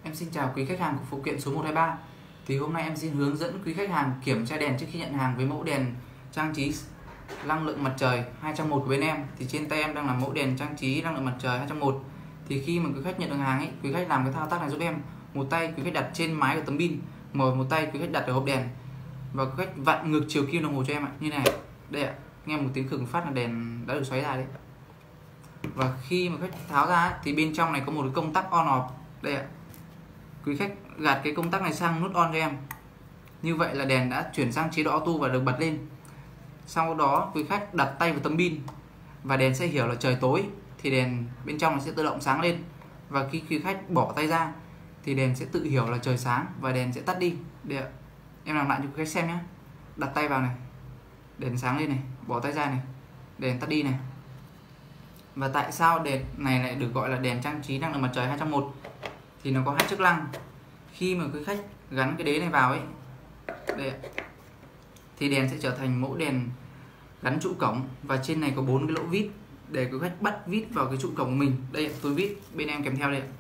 Em xin chào quý khách hàng của phụ kiện số 123. Thì hôm nay em xin hướng dẫn quý khách hàng kiểm tra đèn trước khi nhận hàng với mẫu đèn trang trí năng lượng mặt trời 201 của bên em. Thì trên tay em đang là mẫu đèn trang trí năng lượng mặt trời 201. Thì khi mà quý khách nhận được hàng ấy, quý khách làm cái thao tác này giúp em. Một tay quý khách đặt trên mái của tấm pin, một tay quý khách đặt ở hộp đèn và quý khách vặn ngược chiều kim đồng hồ cho em ạ, như này. Đây ạ, nghe một tiếng khựng phát là đèn đã được xoáy ra đấy. Và khi mà khách tháo ra thì bên trong này có một cái công tắc on off. Đây ạ, quý khách gạt cái công tắc này sang nút on cho em. Như vậy là đèn đã chuyển sang chế độ auto và được bật lên. Sau đó quý khách đặt tay vào tấm pin và đèn sẽ hiểu là trời tối thì đèn bên trong nó sẽ tự động sáng lên. Và khi quý khách bỏ tay ra thì đèn sẽ tự hiểu là trời sáng và đèn sẽ tắt đi. Đây ạ, em làm lại cho quý khách xem nhé. Đặt tay vào này, đèn sáng lên này, bỏ tay ra này, đèn tắt đi này. Và tại sao đèn này lại được gọi là đèn trang trí năng lượng mặt trời 201? Thì nó có hai chức năng. Khi mà quý khách gắn cái đế này vào ấy, đây ạ, thì đèn sẽ trở thành mẫu đèn gắn trụ cổng và trên này có 4 cái lỗ vít để quý khách bắt vít vào cái trụ cổng của mình. Đây ạ, túi vít bên em kèm theo đây ạ.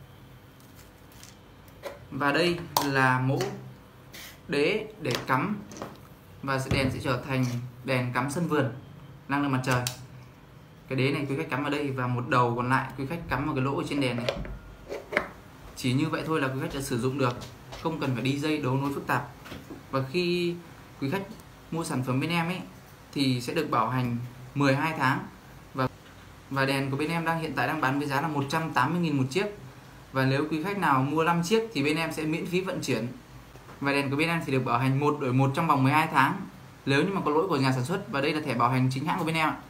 Và đây là mẫu đế để cắm và đèn sẽ trở thành đèn cắm sân vườn năng lượng mặt trời. Cái đế này quý khách cắm vào đây và một đầu còn lại quý khách cắm vào cái lỗ ở trên đèn này. Chỉ như vậy thôi là quý khách đã sử dụng được, không cần phải đi dây đấu nối phức tạp. Và khi quý khách mua sản phẩm bên em ấy thì sẽ được bảo hành 12 tháng. Và đèn của bên em hiện tại đang bán với giá là 180.000 một chiếc. Và nếu quý khách nào mua 5 chiếc thì bên em sẽ miễn phí vận chuyển. Và đèn của bên em thì được bảo hành 1 đổi 1 trong vòng 12 tháng nếu như mà có lỗi của nhà sản xuất, và đây là thẻ bảo hành chính hãng của bên em ạ.